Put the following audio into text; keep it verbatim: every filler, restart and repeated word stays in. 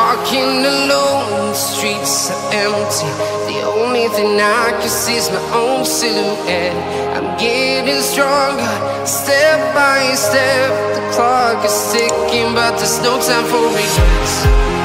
walking alone, the streets are empty. The only thing I can see is my own silhouette. I'm getting stronger, step by step. The clock is ticking, but there's no time for regrets.